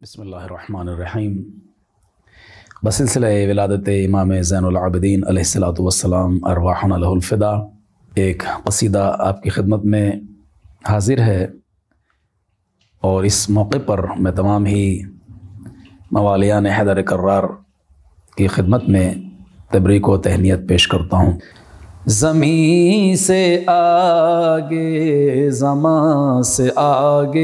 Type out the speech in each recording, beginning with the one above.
بسم اللہ الرحمن الرحیم۔ بسلسلہ ولادت امام زین العابدین علیہ الصلاۃ والسلام ارواحنا لہ الفدا ایک قصیدہ آپ کی خدمت میں حاضر ہے، اور اس موقع پر میں تمام ہی موالیان حیدر کرار کی خدمت میں تبریک و تہنیت پیش کرتا ہوں۔ زمین سے آگے، زمان سے آگے،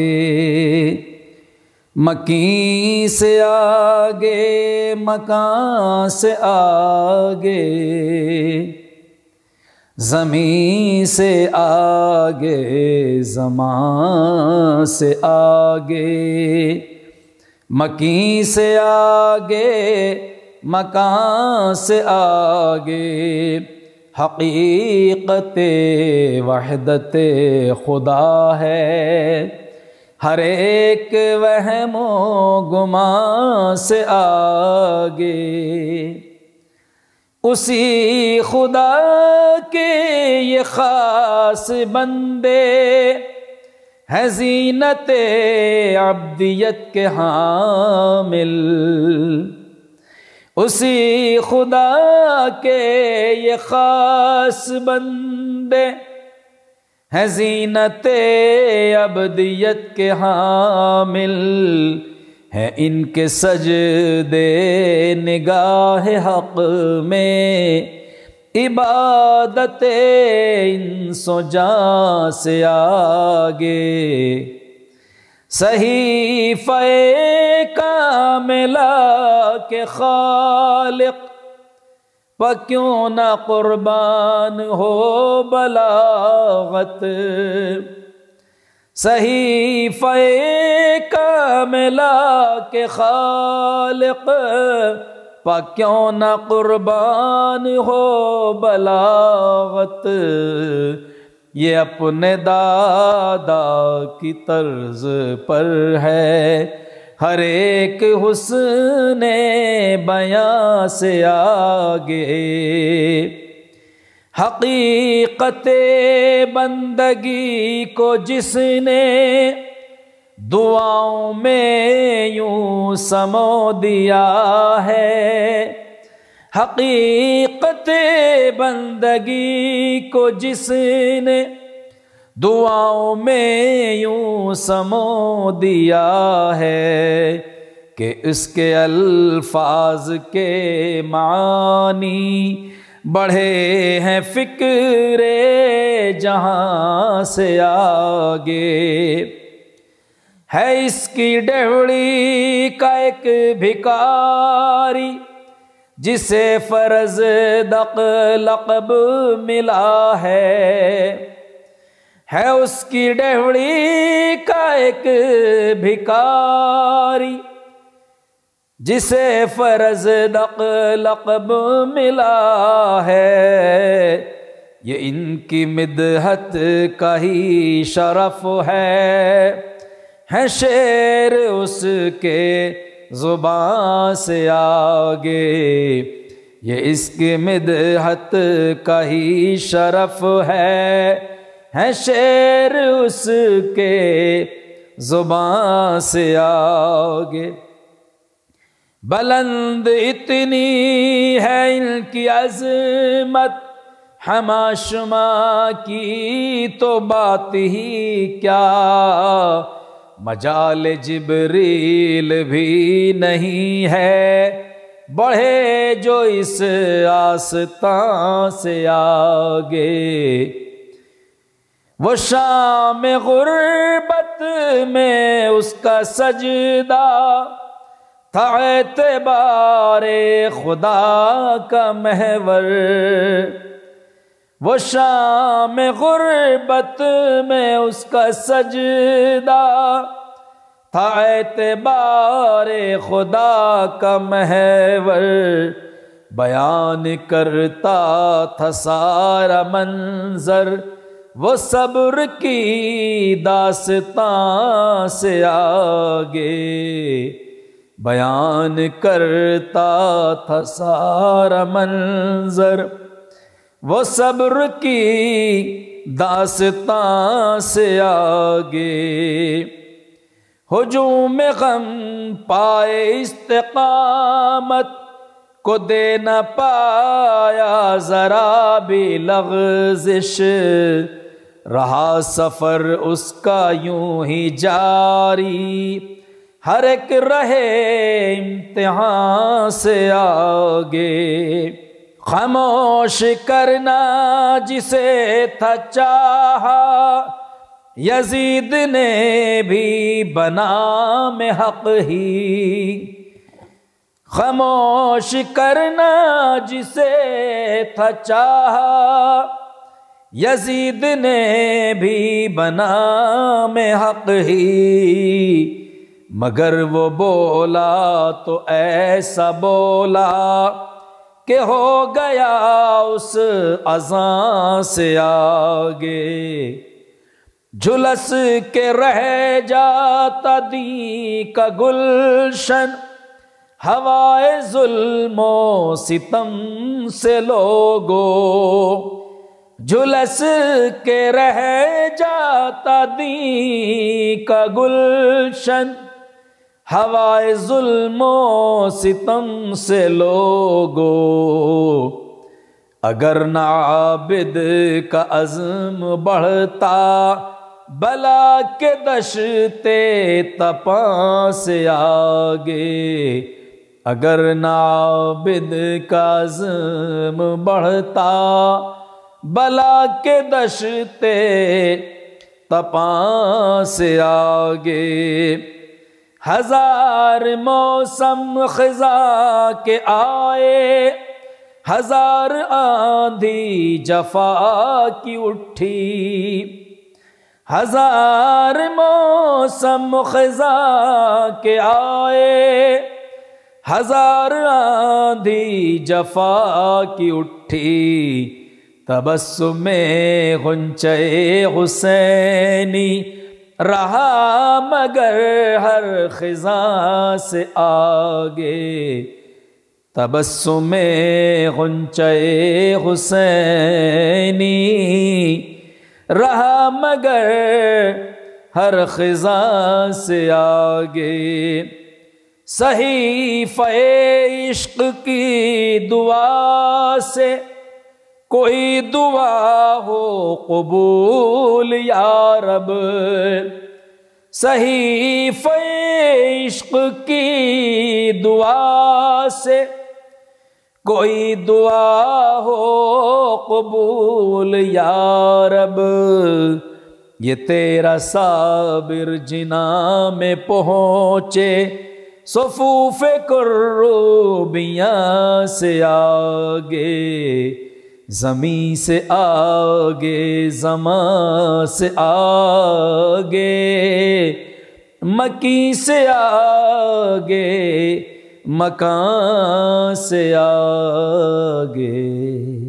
مکین سے آگے، مکان سے آگے، زمین سے آگے، زمان سے آگے، مکین سے آگے، مکان سے آگے، حقیقت وحدت خدا ہے، ہر ایک وہم و گمان سے آگے، اسی خدا کے یہ خاص بندے ہیں زینت عبدیت کے حامل، اسی خدا کے یہ خاص بندے ہے زینت عبدیت کے حامل، ہے ان کے سجدے نگاہ حق میں، عبادت انس و جاں سے آگے، صحیفہ کاملہ کے خالق پا کیوں نہ قربان ہو بلاغت، صحیفہ کاملہ کے خالق پا کیوں نہ قربان ہو بلاغت، یہ اپنے دادا کی طرز پر ہے، ہر ایک حسن بیاں سے آگے، حقیقت بندگی کو جس نے دعاؤں میں یوں سمو دیا ہے، حقیقت بندگی کو جس نے دعاؤں میں یوں سمو دیا ہے، کہ اس کے الفاظ کے معانی بڑھے ہیں فکر جہاں سے آگے، ہے اس کی ڈہڑی کا ایک بھکاری جسے فرض دق لقب ملا ہے اس کی ڈہڑی کا ایک بھکاری جسے فرض دق لقب ملا ہے، یہ ان کی مدحت کا ہی شرف ہے شعر اس کے زبان سے آگے، یہ اس کی مدحت کا ہی شرف ہے شعر اس کے زبان سے آگے، بلند اتنی ہے ان کی عظمت، ہما شما کی تو بات ہی کیا، مجال جبریل بھی نہیں ہے، بڑھے جو اس آستان سے آگے، وہ شام غربت میں اس کا سجدہ تھا اعتبار خدا کا محور، وہ شام غربت میں اس کا سجدہ تھا اعتبار خدا کا محور، بیان کرتا تھا سارا منظر وہ صبر کی داستان سے آگے، بیان کرتا تھا سارا منظر وہ صبر کی داستان سے آگے، ہجوم غم پائے استقامت کو دے نہ پایا ذرا بھی لغزش، رہا سفر اس کا یوں ہی جاری، ہر ایک رہے امتحان سے آگے۔ خاموش کرنا جسے تھا چاہا یزید نے بھی بنام حق ہی، خاموش کرنا جسے تھا چاہا یزید نے بھی بنام حق ہی، مگر وہ بولا تو ایسا بولا کہ ہو گیا اس اذان سے آگے، جھلس کے رہ جاتا دین کا گلشن، ہوائے ظلم و ستم سے لوگو، جھلس کے رہ جاتا دین کا گلشن، ہوائے ظلم و ستم سے لوگو، اگر نہ عابد کا عزم بڑھتا بلا کے دشتے تپاں سے آگے، اگر نہ عابد کا عزم بڑھتا بلا کے دشتے تپاں سے آگے، ہزار موسم خزاں کے آئے، ہزار آندھی جفا کی اٹھی، ہزار موسم خزاں کے آئے، ہزار آندھی جفا کی اٹھی، تبسم غنچے حسینی رہا مگر ہر خزاں سے آگے، تبسم غنچے حسینی رہا مگر ہر خزاں سے آگے، صحیفہ عشق کی دعا سے کوئی دعا ہو قبول یا رب، صحیفہ عشق کی دعا سے کوئی دعا ہو قبول یا رب، یہ تیرا صابر جناں میں پہنچے صفوف کروبیاں سے آگے، زمین سے آگے زمان سے آگے، مکی سے آگے مکان سے آگے۔